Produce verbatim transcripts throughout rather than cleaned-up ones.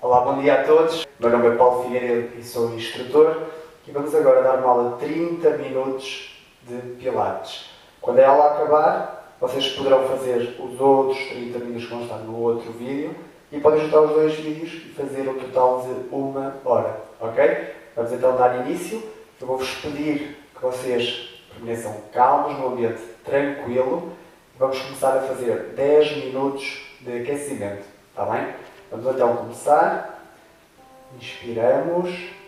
Olá, bom dia a todos. Meu nome é Paulo Figueiredo e sou instrutor e vamos agora dar uma aula de trinta minutos de Pilates. Quando a aula acabar, vocês poderão fazer os outros trinta minutos que vão estar no outro vídeo e podem juntar os dois vídeos e fazer um total de uma hora, ok? Vamos então dar início. Eu vou-vos pedir que vocês permaneçam calmos, num ambiente tranquilo. Vamos começar a fazer dez minutos de aquecimento, está bem? Vamos então começar. Inspiramos.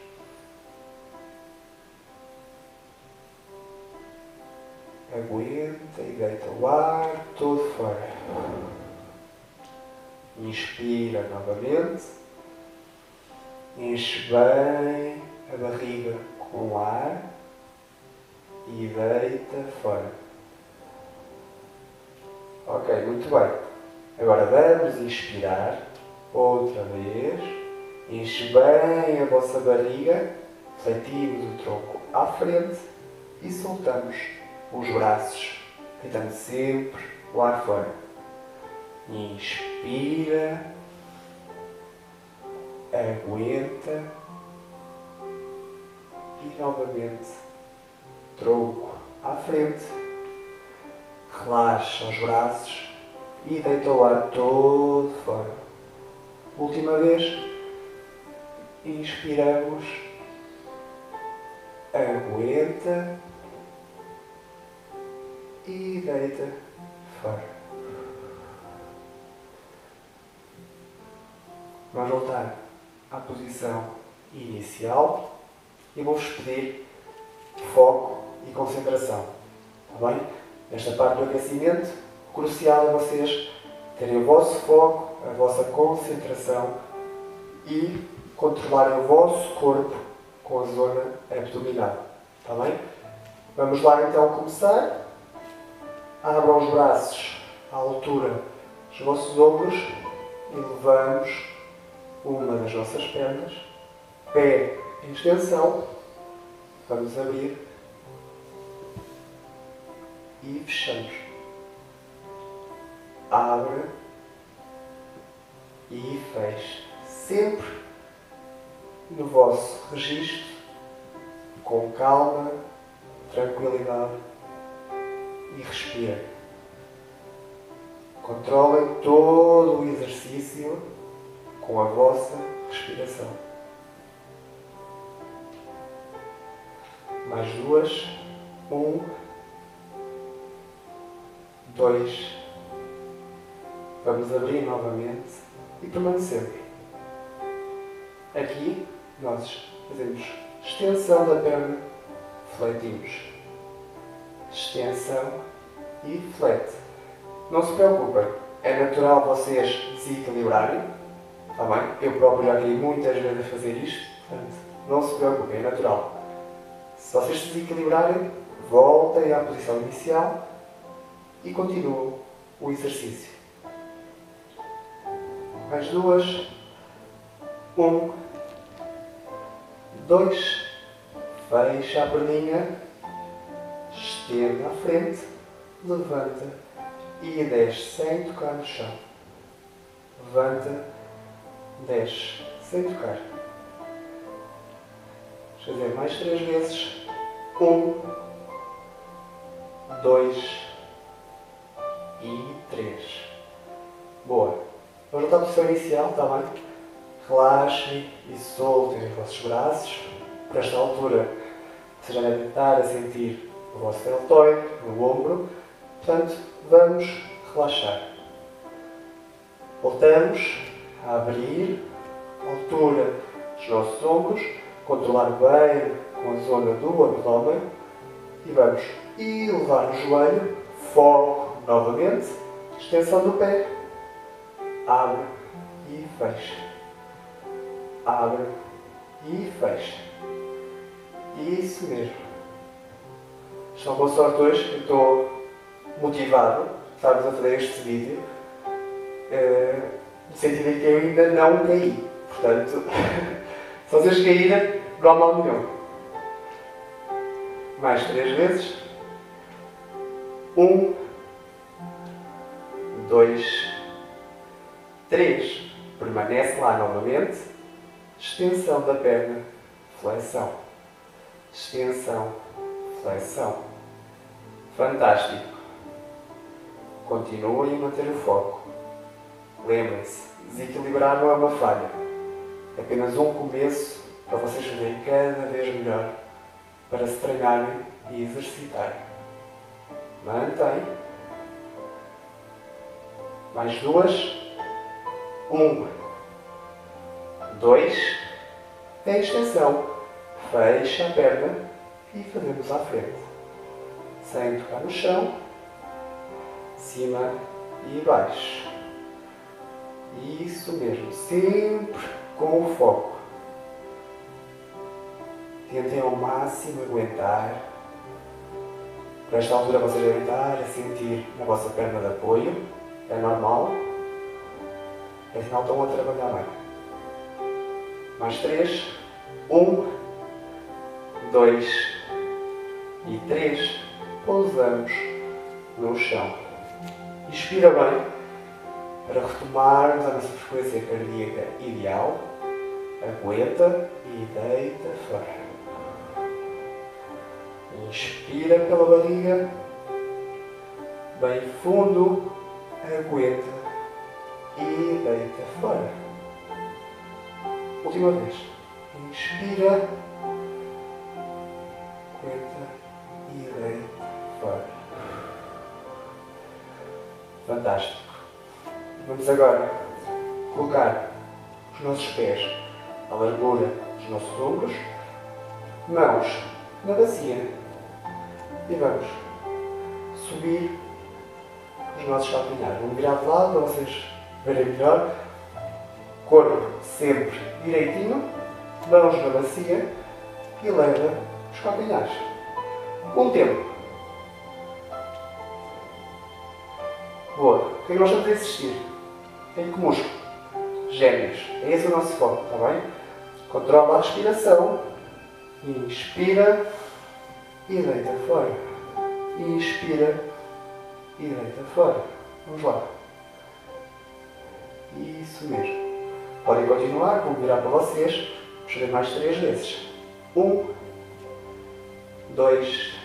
Aguenta e deita o ar todo fora. Inspira novamente. Enche bem a barriga com ar e deita fora. Ok, muito bem. Agora vamos inspirar outra vez. Enche bem a vossa barriga. Fletimos o tronco à frente e soltamos os braços, deitando sempre o ar fora. Inspira. Aguenta. E novamente tronco à frente. Relaxa os braços e deita o ar todo fora. Última vez. Inspiramos. Aguenta. E deita fora. Vamos voltar à posição inicial e vou-vos pedir foco e concentração. Está bem? Nesta parte do aquecimento, o crucial é vocês terem o vosso foco, a vossa concentração e controlarem o vosso corpo com a zona abdominal. Está bem? Vamos lá então começar. Abram os braços à altura dos vossos ombros e levamos uma das nossas pernas, pé em extensão. Vamos abrir e fechamos. Abre e fecha. Sempre no vosso registro, com calma, tranquilidade e respirem. Controlem todo o exercício com a vossa respiração. Mais duas. Um. Dois. Vamos abrir novamente e permanecer. Aqui nós fazemos extensão da perna, fletimos. Extensão e flete. Não se preocupem, é natural vocês desequilibrarem, está bem? Eu próprio já queria muitas vezes a fazer isto, portanto, não se preocupem, é natural. Se vocês se desequilibrarem, voltem à posição inicial e continuem o exercício. Mais duas. Um. Dois. Fecha a perninha. Estende à frente. Levanta. E desce sem tocar no chão. Levanta. Desce sem tocar. Vamos fazer mais três vezes. Um. Dois. E três. Boa. Vamos voltar à posição inicial, está bem? Relaxem e soltem os vossos braços. Por esta altura, vocês já devem estar a sentir o vosso deltoide no ombro. Portanto, vamos relaxar. Voltamos a abrir a altura dos nossos ombros, controlar bem com a zona do abdômen e vamos elevar o joelho, foco novamente, extensão do pé. Abre e fecha. Abre e fecha. Isso mesmo. Estão com sorte hoje, eu estou motivado, estamos a fazer este vídeo, uh, no sentido em que eu ainda não caí. Portanto, se vocês caírem, não há mal nenhum. Mais três vezes. Um, dois, três. Permanece lá novamente. Extensão da perna, flexão. Extensão, flexão. Fantástico. Continuem a manter o foco. Lembrem-se, desequilibrar não é uma falha. É apenas um começo para vocês fazerem cada vez melhor, para se treinarem e exercitarem. Mantém. Mais duas. Um. Dois. É a extensão. Fecha a perna e fazemos à frente. Sem tocar no chão. Cima e baixo. Isso mesmo. Sempre com o foco. Tentem ao máximo aguentar. Por esta altura vocês devem estar a sentir na vossa perna de apoio. É normal. É sinal que estão a trabalhar bem. Mais três. Um. Dois. E três. Pousamos no chão. Inspira bem para retomarmos a nossa frequência cardíaca ideal. Aguenta e deita fora. Inspira pela barriga, bem fundo, aguenta e deita fora. Última vez. Inspira, aguenta e deita fora. Fantástico. Vamos agora colocar os nossos pés à largura dos nossos ombros, mãos na bacia. E vamos subir os nossos calcanhares. Vamos virar de lado para vocês verem melhor. Corpo sempre direitinho, mãos na bacia e leva os calcanhares. Com o tempo. Boa. O que é que nós estamos a insistir? Em que músculo? Gêmeos. É esse o nosso foco, está bem? Controla a respiração. Inspira. E deita fora. Inspira. E deita fora. Vamos lá. Isso mesmo. Podem continuar. Vou virar para vocês. Vamos fazer mais três vezes. Um. Dois.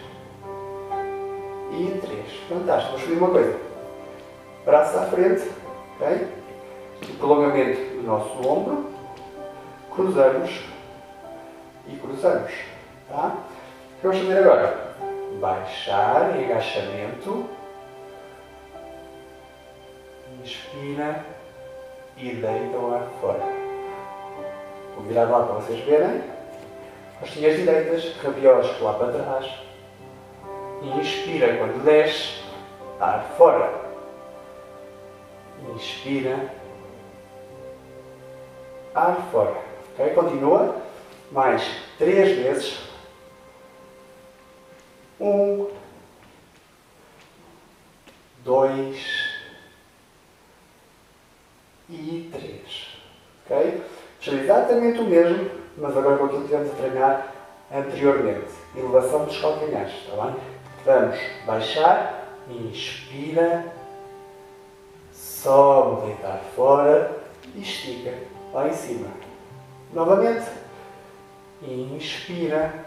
E três. Fantástico. Vamos fazer uma coisa. Braço à frente. Ok? O prolongamento do nosso ombro. Cruzamos. E cruzamos. Tá? O que vamos fazer agora? Baixar em agachamento. Inspira e deita o ar fora. Vou virar lá para vocês verem. Costinhas direitas, rabiosco lá para trás. Inspira quando desce, ar fora. Inspira, ar fora. Ok? Continua. Mais três vezes. Um, dois e três. Ok? Fiz exatamente o mesmo, mas agora com aquilo que tivemos a treinar anteriormente. Elevação dos calcanhares. Está bem? Vamos baixar. Inspira. Sobe, deitar fora. E estica. Lá em cima. Novamente. Inspira.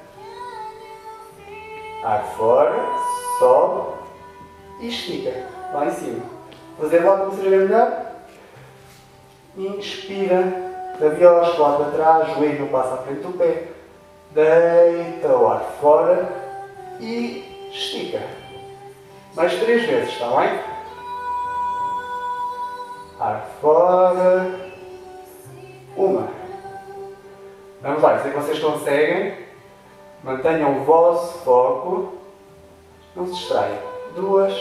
Ar fora, sobe e estica. Lá em cima. Fazer logo para vocês verem melhor. Inspira. Rabiosco lá para trás. Joelho não passa à frente do pé. Deita o ar fora e estica. Mais três vezes, está bem? Ar fora. Uma. Vamos lá, sei que vocês conseguem. Mantenham o vosso foco. Não se distraiam. Duas.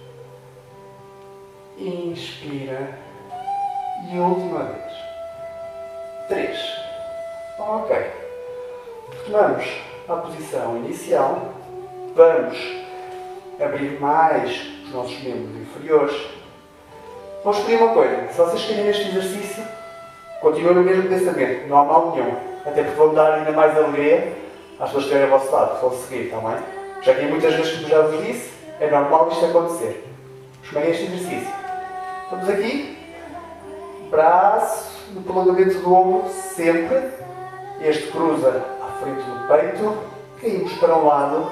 Inspira. E última vez. Três. Ok. Retomamos à posição inicial. Vamos abrir mais os nossos membros inferiores. Vamos pedir uma coisa. Se vocês querem este exercício, continuem no mesmo pensamento. Não há mal nenhum. Até porque vão dar ainda mais alegria às pessoas que estiverem ao vosso lado, que vão seguir, está bem? Já que muitas vezes, como já vos disse, é normal isto acontecer. Vamos pegar este exercício. Estamos aqui. Braço. no prolongamento do ombro, sempre. Este cruza à frente do peito. Caímos para um lado.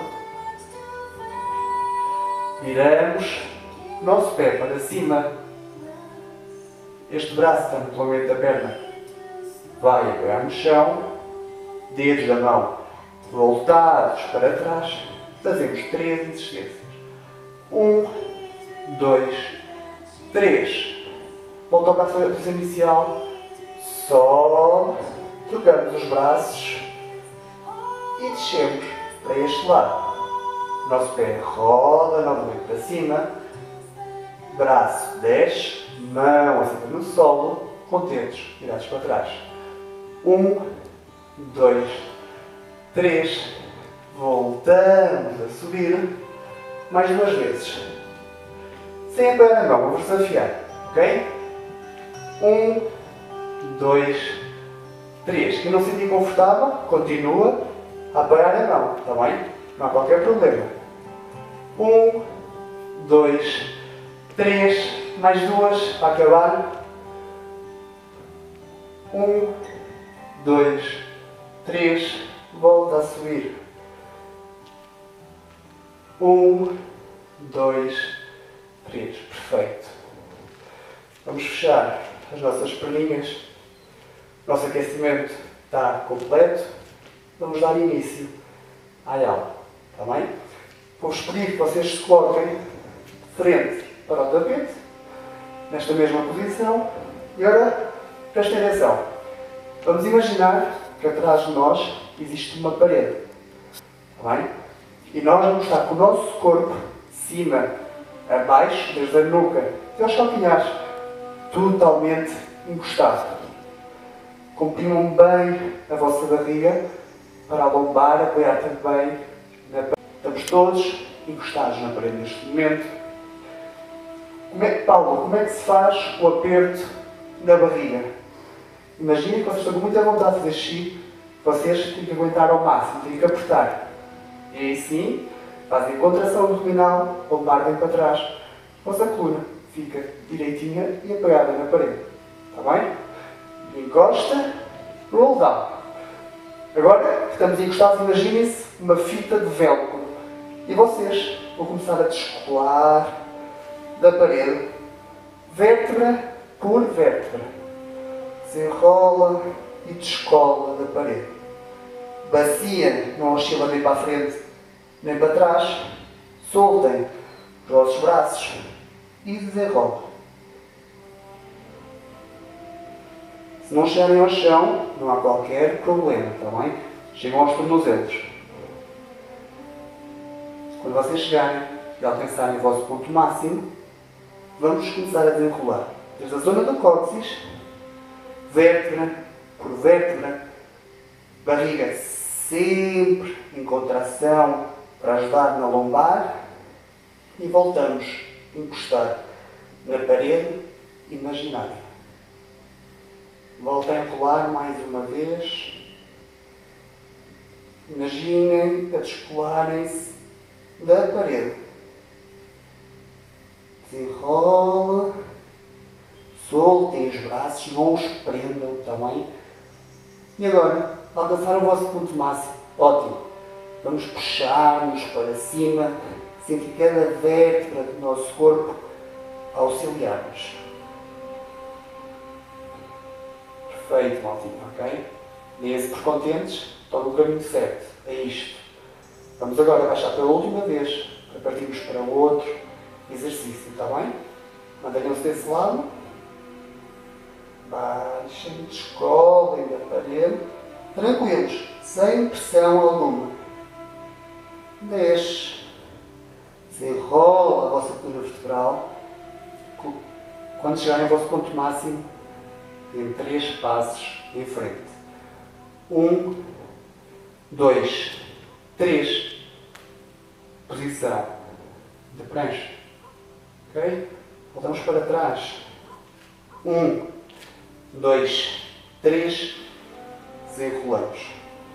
Viramos. Nosso pé para cima. Este braço está no prolongamento da perna. Vai apoiar no chão. Dedos da mão voltados para trás. Fazemos três existências. Um, dois, três. Volta ao braço para a posição inicial. Sobe. Trocamos os braços. E descemos para este lado. Nosso pé roda novamente para cima. Braço desce. Mão assenta no solo. Com dedos virados para trás. Um, dois, três. Voltamos a subir. Mais duas vezes. Sem apoiar a mão, vamos desafiar. Ok? Um, dois, três. Quem não se sentir confortável, continua a apoiar a mão. Está bem? Não há qualquer problema. Um, dois, três. Mais duas para acabar. Um, dois, três. Volta a subir. Um, dois, três. Perfeito. Vamos fechar as nossas perninhas. Nosso aquecimento está completo. Vamos dar início à aula. Está bem? Vou-vos pedir que vocês se coloquem de frente para o tapete, nesta mesma posição. E agora, prestem atenção. Vamos imaginar que atrás de nós existe uma parede. Está bem? E nós vamos estar com o nosso corpo de cima a baixo, desde a nuca até aos calcanhares, totalmente encostado. Comprimam bem a vossa barriga para a lombar apoiar também na parede. Estamos todos encostados na parede neste momento. Como é, Paulo, como é que se faz o aperto na barriga? Imaginem que vocês estão com muita vontade de fazer xixi, vocês têm que aguentar ao máximo, têm que apertar. E aí sim, fazem contração abdominal, lombar vem para trás. A vossa coluna fica direitinha e apoiada na parede. Está bem? Encosta, roll down. Agora que estamos encostados, imaginem-se uma fita de velcro. E vocês vão começar a descolar da parede, vértebra por vértebra. Desenrola e descola da parede. Bacia não oscila nem para a frente nem para trás. Soltem os vossos braços e desenrolam. Se não chegarem ao chão, não há qualquer problema, está bem? Chegam aos tornozelos. Quando vocês chegarem e alcançarem o vosso ponto máximo, vamos começar a desenrolar. Desde a zona do cóccix, vértebra por vértebra, barriga sempre em contração para ajudar na lombar e voltamos a encostar na parede imaginária. Voltem a colar mais uma vez. Imaginem a descolarem-se da parede. Desenrola. Soltem os braços, não os prendam também. E agora, alcançar o vosso ponto máximo. Ótimo. Vamos puxar-nos para cima, sentir cada vértebra do nosso corpo a auxiliar-nos. Perfeito, maltinho, ok? Deem-se por contentes, estão no caminho certo. É isto. Vamos agora baixar pela última vez, para partirmos para o outro exercício, está bem? Mantenham-se desse lado. Baixem, descolem da parede. Tranquilos, sem pressão alguma. Desce. Desenrola a vossa coluna vertebral. Quando chegarem ao vosso ponto máximo, tem três passos em frente. Um, dois, três. Posição de prancha. Ok? Voltamos para trás. Um, dois, três. Desenrolamos.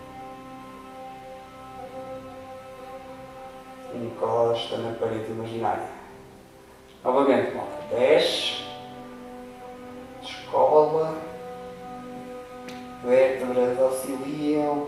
Encosta na parede imaginária. Novamente, malta. Desce. Descola. vértebras auxiliam.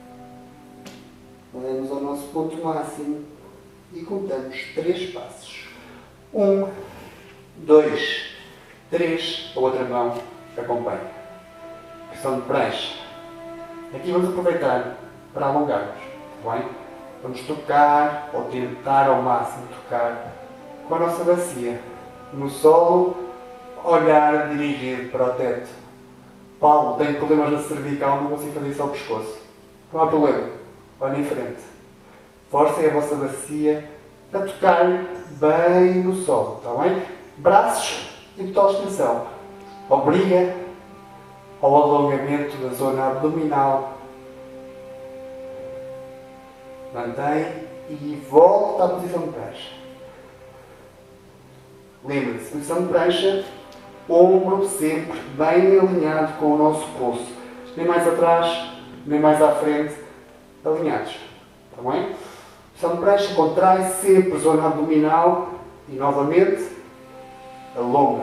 Vamos ao nosso ponto máximo e contamos três passos. Um, dois, três. A outra mão acompanha. Pressão de prancha. Aqui vamos aproveitar para alongarmos. Está bem? Vamos tocar, ou tentar ao máximo tocar, com a nossa bacia. No solo, olhar dirigido para o teto. Paulo, tenho problemas na cervical, não consigo fazer isso ao pescoço. Não há problema. Olhem em frente. Forcem a vossa bacia a tocar bem no solo. Está bem? Braços em total extensão. Obriga ao alongamento da zona abdominal. Mantém e volta à posição de prancha. Lembre-se, posição de prancha, ombro sempre bem alinhado com o nosso pulso. Nem mais atrás, nem mais à frente, alinhados. Está bem? Posição de prancha, contrai sempre a zona abdominal e novamente alonga.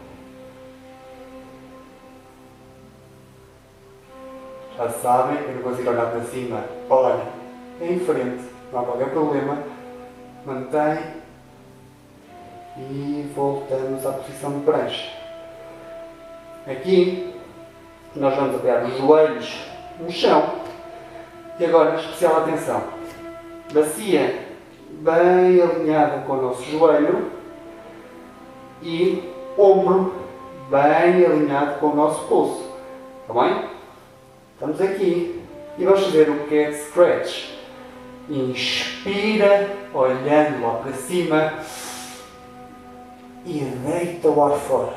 Já sabem, eu não consigo olhar para cima, olha em frente, não há qualquer problema. Mantém e voltamos à posição de prancha. Aqui nós vamos apoiar os joelhos no chão e agora especial atenção. Bacia bem alinhada com o nosso joelho e ombro bem alinhado com o nosso pulso. Está bem? Estamos aqui e vamos fazer um cat scratch. Inspira, olhando lá para cima e deita o ar fora.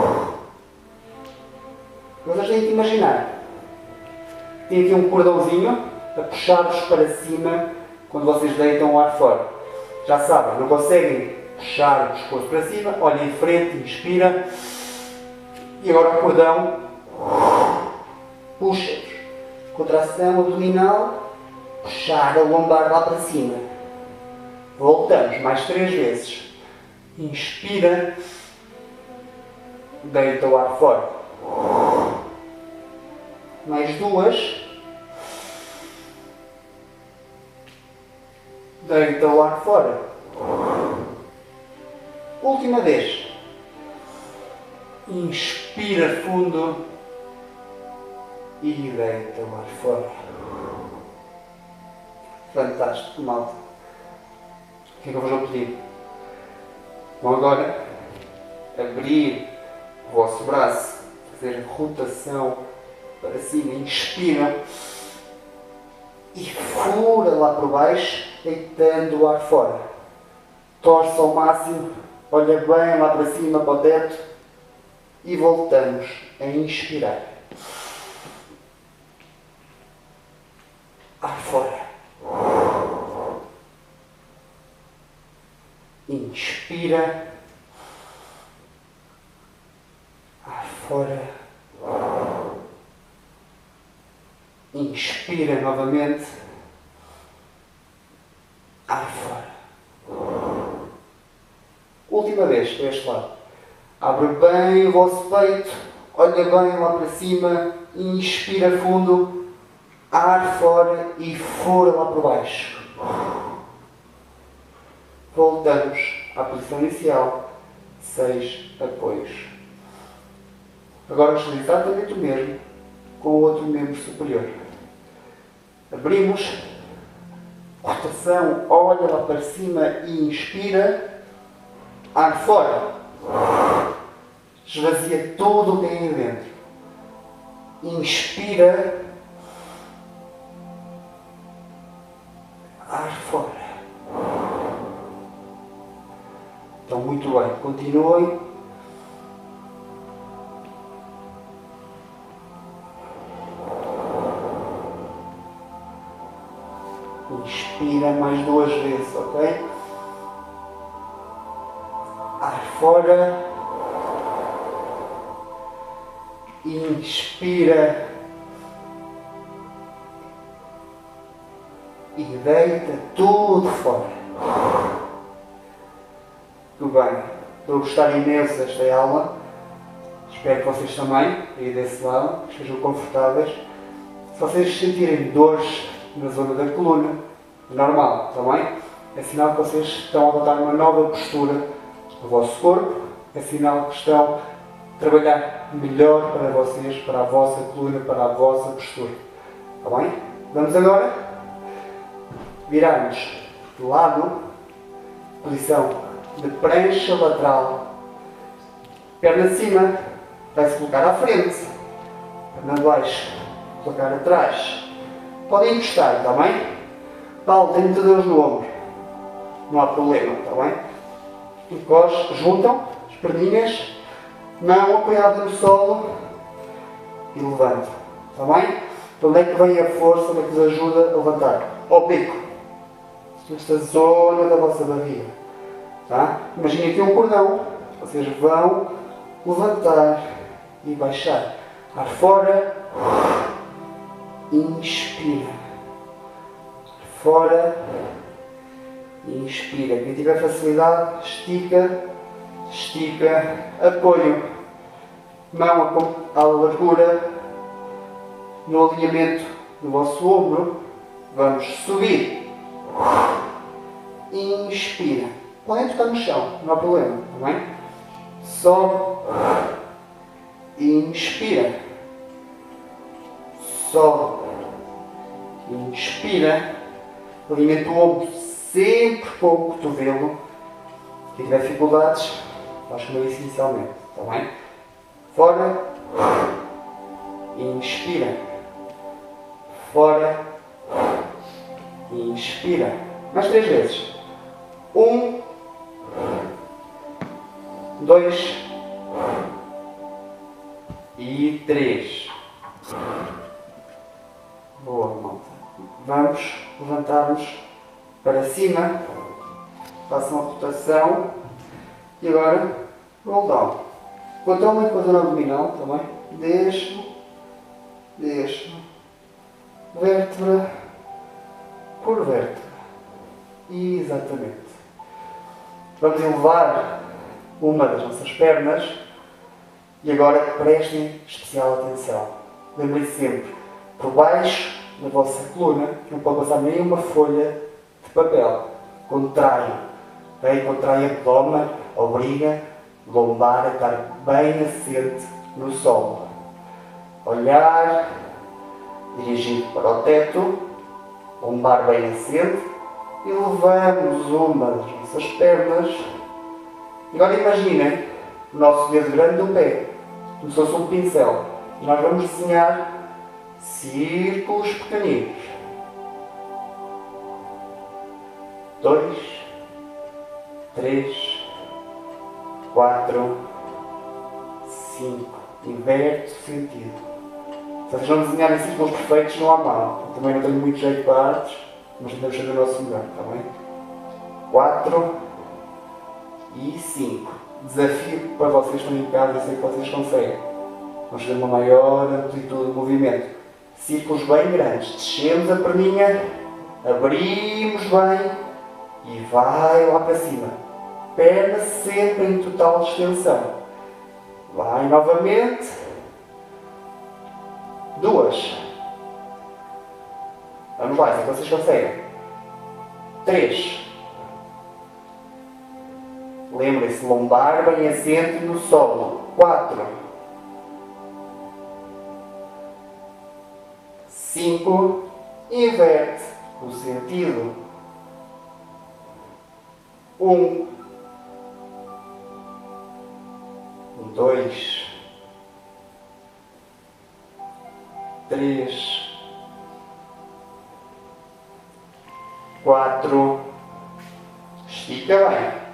Vocês têm que imaginar. Tem aqui um cordãozinho a puxar-vos para cima quando vocês deitam o ar fora. Já sabem, não conseguem puxar o pescoço para cima, olhem em frente, inspira e agora o cordão puxa-vos. Contração abdominal. Puxar a lombar lá para cima. Voltamos mais três vezes. Inspira. Deita o ar fora. Mais duas. Deita o ar fora. Última vez. Inspira fundo. E deita o ar fora. Fantástico, malta. O que é que eu vos vou pedir? Vão agora abrir o vosso braço, fazer rotação para cima, inspira e fura lá por baixo, deitando o ar fora. Torce ao máximo, olha bem lá para cima, para o teto e voltamos a inspirar. Ar fora. Inspira. Ar fora. Inspira novamente. Ar fora. Última vez, para este lado. Abre bem o vosso peito. Olha bem lá para cima. Inspira fundo. Ar fora e fora lá por baixo. Voltamos à posição inicial. Seis apoios. Agora vamos fazer exatamente o mesmo com o outro membro superior. Abrimos. Rotação. Olha lá para cima e inspira. Ar fora. Esvazia tudo o que tem aí dentro. Inspira. Ar fora. Então, muito bem. Continuem. Inspira mais duas vezes, ok? Ar fora. Inspira. E deita tudo fora. Tudo bem. Estou a gostar imenso desta aula. Espero que vocês também, aí desse lado, estejam confortáveis. Se vocês sentirem dores na zona da coluna, é normal, está bem? É sinal que vocês estão a adotar uma nova postura do vosso corpo, é sinal que estão a trabalhar melhor para vocês, para a vossa coluna, para a vossa postura. Está bem? Vamos agora virar-nos de lado, posição de prancha lateral, perna de cima, vai-se colocar à frente, perna de baixo, colocar atrás. Podem encostar, está bem? Paulo, tem muita dor no ombro, não há problema, está bem? Encostam, juntam as perninhas, mão apoiada no solo e levantam, está bem? De onde é que vem a força, onde é que vos ajuda a levantar? Ao bico, nesta zona da vossa barriga, tá? Imaginem aqui um cordão, vocês vão levantar e baixar, ar fora, inspira, fora, inspira. Quem tiver facilidade, estica, estica, apoio, mão à largura, no alinhamento do vosso ombro, vamos subir, inspira, podem tocar no chão, não há problema, está bem? Sobe, inspira, sobe, inspira, alimenta o ombro sempre com o cotovelo. Quem tiver dificuldades, faz como eu disse inicialmente, está bem? Fora, inspira, fora, inspira, mais três vezes. Um, dois e três. Boa, malta. Vamos levantar-nos para cima, façam a rotação e agora roll down. Controlem com a zona abdominal também. Deixo, deixo, vértebra por vértebra. Exatamente. Vamos elevar uma das nossas pernas e agora prestem especial atenção. Lembrem-se sempre, por baixo da vossa coluna, não pode passar nenhuma folha de papel. Contraiam. Okay? Contrai abdômen, obriga lombar a estar bem assente no solo. Olhar, dirigido para o teto, lombar bem assente e levamos uma das nossas pernas. Agora imaginem o nosso dedo grande do pé, como se fosse um pincel. E nós vamos desenhar círculos pequeninos. Dois, três, quatro, cinco. Inverte o sentido. Se vocês não desenharem círculos perfeitos, não há mal. Eu também não tenho muito jeito para artes, mas tentamos fazer o nosso melhor, está bem? quatro e cinco. Desafio para vocês que estão em casa, eu sei que vocês conseguem. Vamos ter uma maior amplitude de movimento. Círculos bem grandes. Descemos a perninha, abrimos bem e vai lá para cima. Perna sempre em total extensão. Vai novamente. Duas. Vamos lá, se vocês conseguem. Três. Lembrem-se, lombar bem assente no solo. Quatro. Cinco. Inverte o sentido. Um. Dois. Três. Quatro. Estica bem.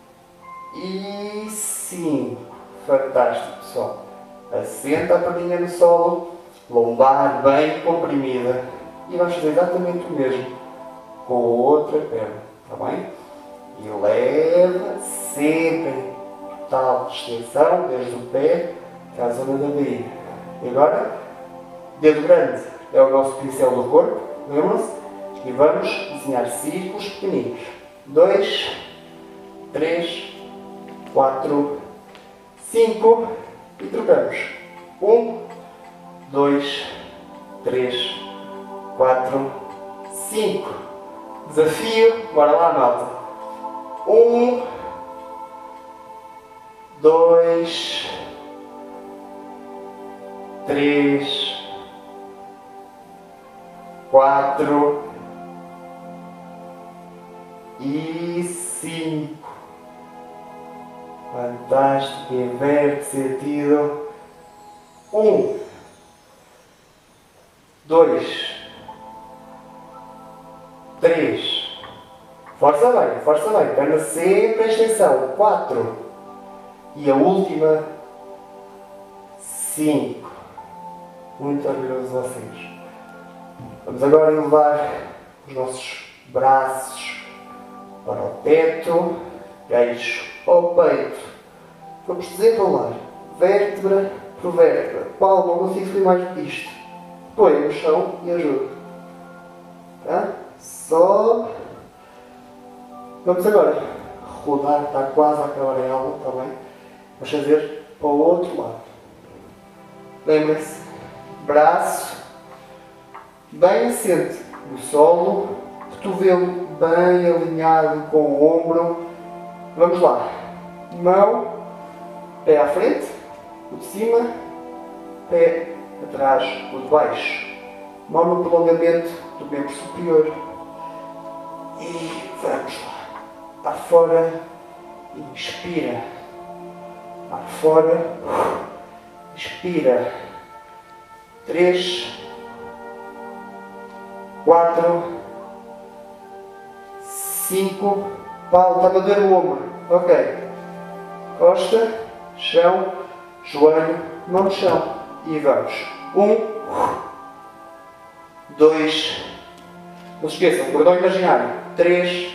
E cinco. Fantástico, pessoal. Assenta a perninha no solo, lombar bem comprimida. E vamos fazer exatamente o mesmo com a outra perna, está bem? E leva sempre em total extensão, desde o pé até a zona da barriga. E agora, dedo grande é o nosso pincel do corpo, lembram-se? E vamos desenhar círculos pequeninos. Dois, três, quatro, cinco e trocamos. Um, dois, três, quatro, cinco. Desafio, bora lá, malta. Um, dois, três, quatro e cinco. Fantástico, inverte sentido. Um, dois, três. Força bem, força bem. Perna sempre em extensão. Quatro. E a última. Cinco. Muito orgulhoso de vocês. Vamos agora elevar os nossos braços para o teto, queixo ao peito. Vamos desenrolar vértebra por vértebra. Palma, não consigo subir mais do que isto. Põe no chão e ajuda. Tá? Sobe. Vamos agora rodar, está quase a acabar a aula, está bem? Vamos fazer para o outro lado. Lembrem-se, braço bem assente no solo, cotovelo bem alinhado com o ombro. Vamos lá. Mão, pé à frente, o de cima, pé atrás, o de baixo. Mão no prolongamento do membro superior. E vamos lá. Para fora, inspira. Para fora, expira. Três, quatro, cinco. Paulo, está a doer o ombro. Ok. Costa, chão, joelho, mão no chão. E vamos. Um, dois, não se esqueçam, cordão imaginário. Três,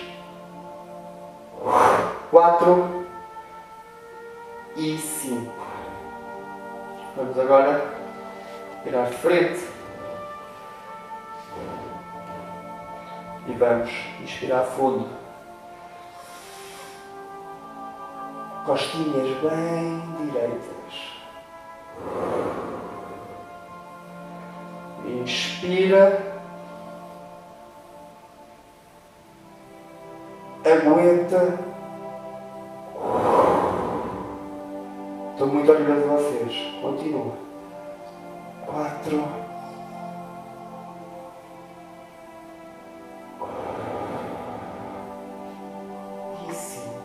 quatro e cinco. Vamos agora virar de frente. E vamos inspirar fundo. Costinhas bem direitas. Inspira. Aguenta. Estou muito orgulhoso de vocês. Continua. Quatro. E cinco.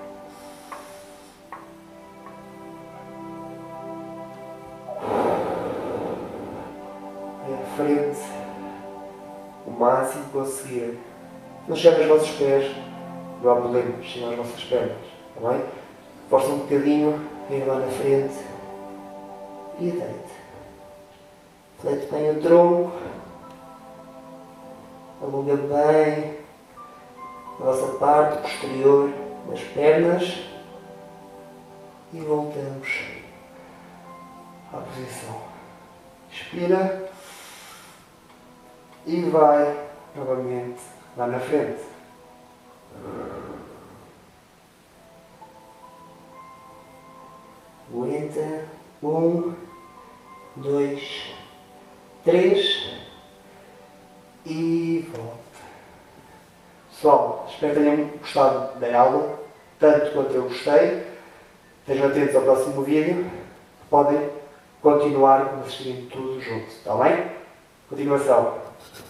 Aí à frente. O máximo que conseguirem. Não chega aos vossos pés. Não há problema. Chega às vossas pernas. Está bem? Força um bocadinho. Vem lá na frente. E deita. Flete bem o tronco. Alonga bem a vossa parte posterior das pernas. E voltamos à posição. Inspira. E vai novamente lá na frente. Aguenta. Um, dois, três e volta. Pessoal, espero que tenham gostado da aula, tanto quanto eu gostei. Estejam atentos ao próximo vídeo. Podem continuar a assistir tudo junto, está bem? Continuação.